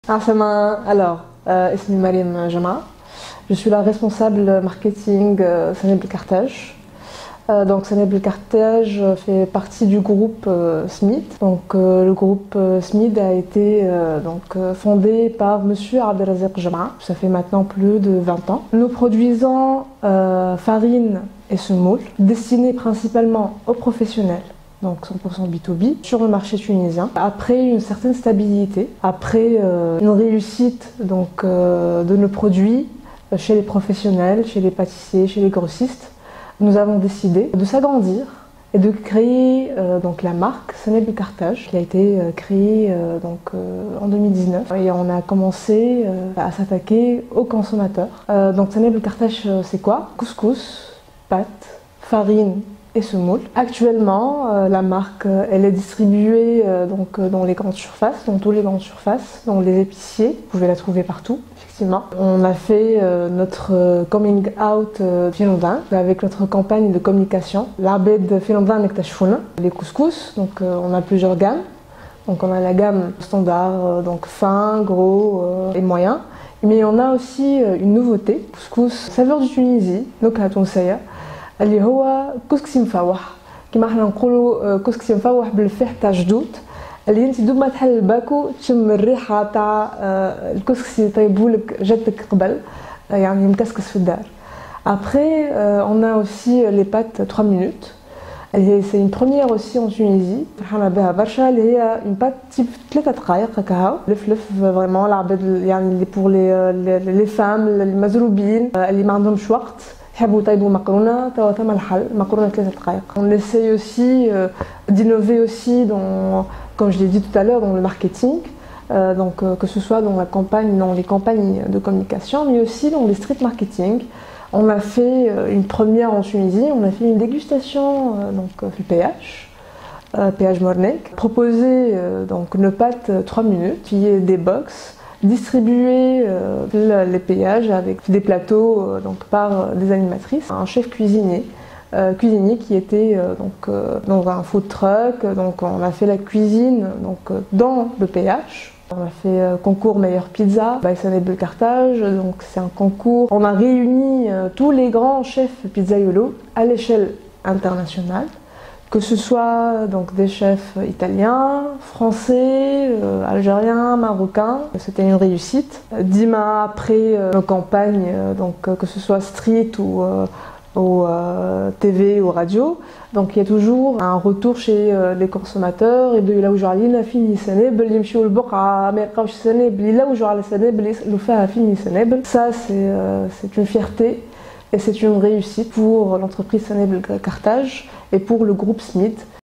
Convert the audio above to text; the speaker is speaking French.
Alors, اسمي مريم جمعة. Je suis la responsable marketing Saneb El Kartaj. Donc Saneb El Kartaj fait partie du groupe SMID. Donc le groupe SMID a été fondé par Monsieur Abdelrazak Jama. Ça fait maintenant plus de 20 ans. Nous produisons farine et semoule destinés principalement aux professionnels. Donc 100% B2B, sur le marché tunisien. Après une certaine stabilité, après une réussite de nos produits chez les professionnels, chez les pâtissiers, chez les grossistes, nous avons décidé de s'agrandir et de créer la marque Saneb El Kartaj, qui a été créée en 2019. Et on a commencé à s'attaquer aux consommateurs. Donc Saneb El Kartaj, c'est quoi? Couscous, pâtes, farine et semoule. Actuellement, la marque elle est distribuée dans les grandes surfaces, dans toutes les grandes surfaces, dans les épiciers. Vous pouvez la trouver partout, effectivement. On a fait notre coming out Finlandin avec notre campagne de communication. L'Arbed Finlandin Nektashfuna, les couscous. Donc on a plusieurs gammes. Donc on a la gamme standard, fin, gros et moyen. Mais on a aussi une nouveauté, couscous saveur du Tunisie, Nokha Tunisaya. اللي هو كسكسي مفوح كيما حنا نقولوا كسكسي مفوح بالفح تاع جدود اللي انت دوب ما تحل الباكو تشم الريحه تاع الكسكسي طيبولك جدك قبل يعني مكسكس في الدار. Après on a aussi les pâtes 3 minutes. C'est une première aussi en Tunisie. فرحانه بها برشا اللي هي une pâte type 3 دقائق هكاها لفلف vraiment العباد يعني pour les femmes المزروبين اللي ما عندهمش وقت يحبوا يطيبوا مقرونه توا ثم الحل مقرونه 3 دقائق. On essaye aussi d'innover aussi comme je l'ai dit tout à l'heure, dans le marketing, que ce soit dans les campagnes de communication, mais aussi dans les street marketing. On a fait une première en Tunisie, on a fait une dégustation PH Mornek, proposer nos pâtes 3 minutes, qui est des box. Distribuer les péages avec des plateaux par des animatrices. Un chef cuisinier qui était dans un food truck. Donc on a fait la cuisine dans le péage. On a fait concours meilleure pizza by Saneb El Kartaj. Donc c'est un concours. On a réuni tous les grands chefs pizzaiolo à l'échelle internationale. Que ce soit des chefs italiens, français, algériens, marocains, c'était une réussite. 10 mois après nos campagnes, que ce soit street ou TV ou radio, donc il y a toujours un retour chez les consommateurs et de là où j'allais fini Saneb اللي يمشيو للبقعة ما يلقاوش Saneb اللي يلوجوا على Saneb اللي يلوفها fini Saneb. Ça c'est une fierté. Et c'est une réussite pour l'entreprise Saneb El Kartaj et pour le groupe SMID.